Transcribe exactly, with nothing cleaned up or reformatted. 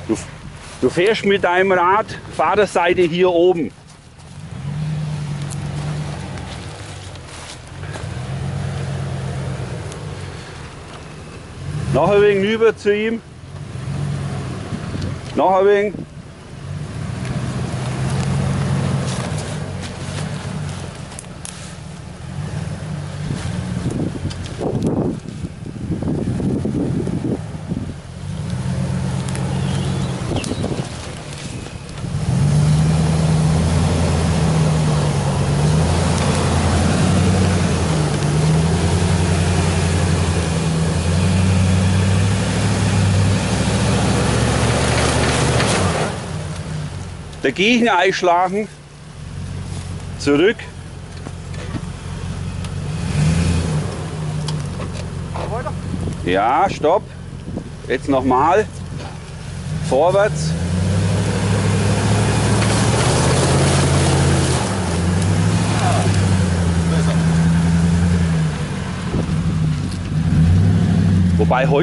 Du, du fährst mit deinem Rad Fahrerseite hier oben. Noch ein wenig rüber zu ihm. Noch ein wenig. Dagegen einschlagen, zurück. Ja, stopp. Jetzt nochmal. Vorwärts. Wobei heute